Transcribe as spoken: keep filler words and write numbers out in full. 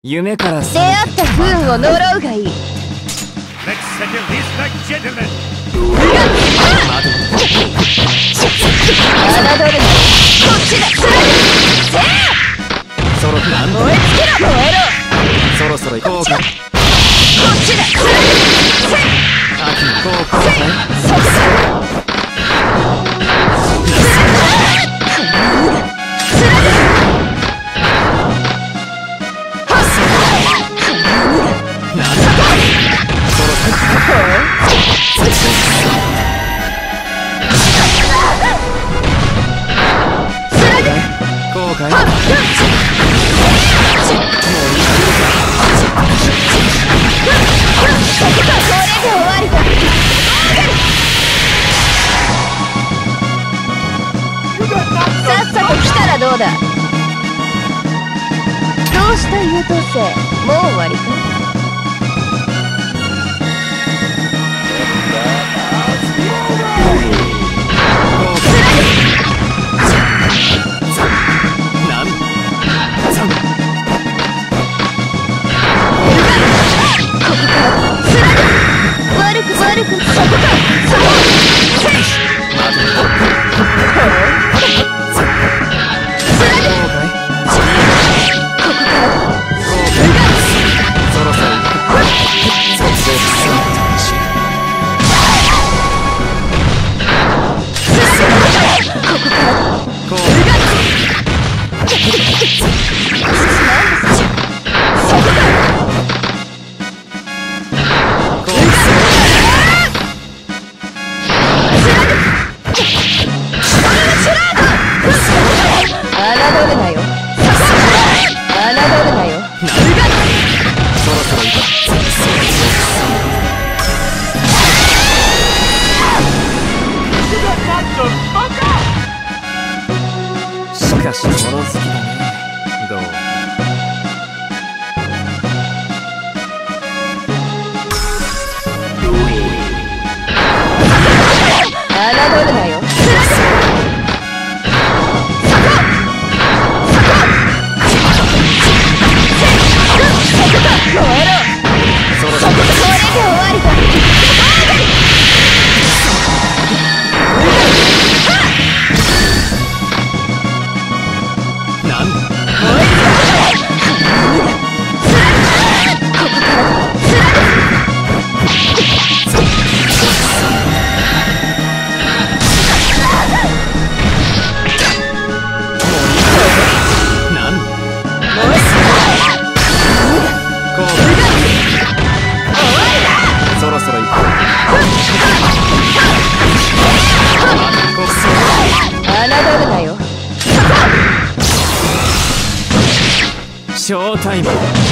夢から出会った不運を呪うがいい。侮るな。こっちだ。せや。 そろなん燃え尽きろ燃えろ。 そろそろ行こうか。 こっちだ。せ秋に行こうか。 そこだ。 後悔。 さっさと来たらどうだ。どうした優等生、もう終わりか。悪く悪くそこか。そこ。 しかし物好きだね。どう？ 侮るなよ。侮るなよ。 ショータイム。